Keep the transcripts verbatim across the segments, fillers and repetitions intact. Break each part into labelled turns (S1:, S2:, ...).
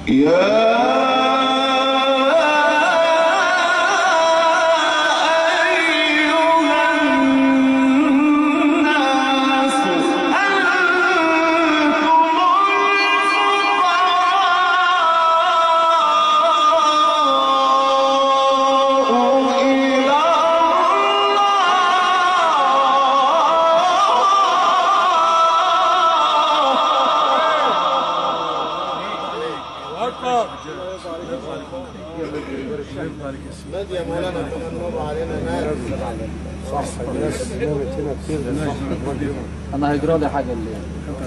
S1: مد يا مولانا كمان نور علينا نار. صح الناس نامت هنا كتير.
S2: انا هيجرى لي حاجه الليل.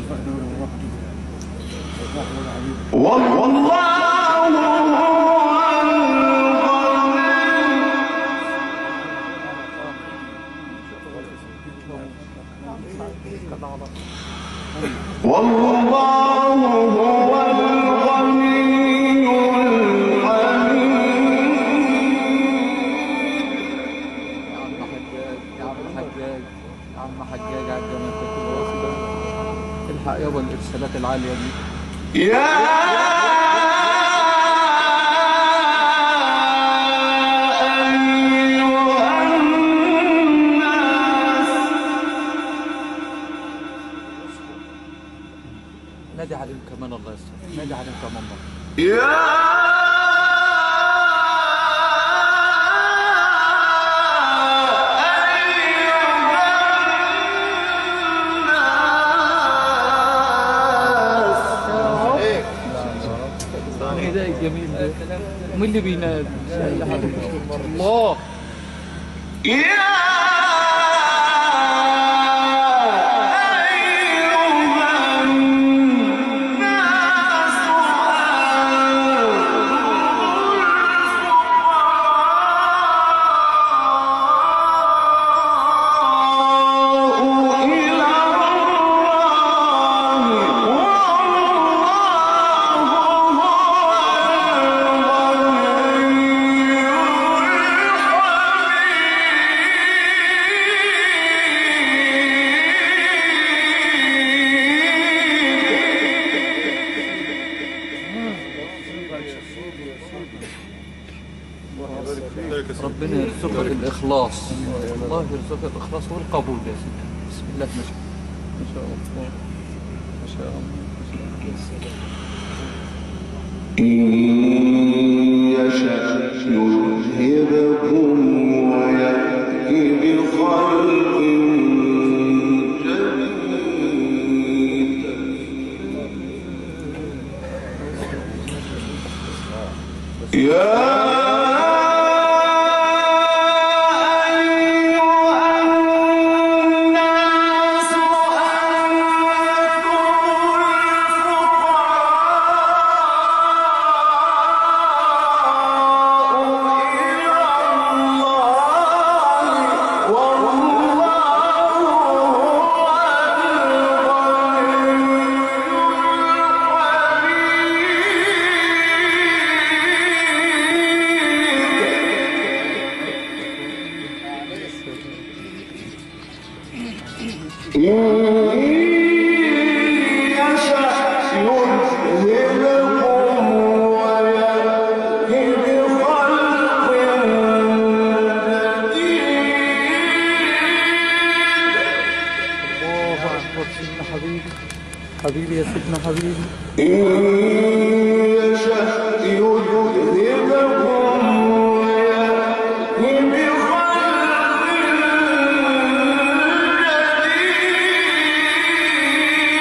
S3: والله والله هو الغني الحميد.
S2: يا عم حجاج يا عم حجاج على الجمال كنت واصل. الحق يابا الارسالات العاليه دي.
S3: يا
S2: نادي عليهم كمان الله يستر. نادي عليهم كمان مرة.
S3: يا
S2: ايه ده الجميل ده؟ مين اللي بينادي؟ الله.
S3: يا
S2: ربنا يرزقك الإخلاص. الله يرزقك الإخلاص والقبول يا سيدي. بسم الله ما شاء الله ما شاء الله.
S3: إن يشأ يذهبكم ويأتي بخلق جديد. يا
S2: حبيبي يا سيدنا حبيبي.
S3: إن يشأ يذهبكم ويأتي بخلق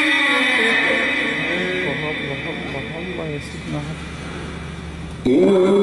S3: جديد.
S2: الله الله الله يا سيدنا
S3: حبيبي.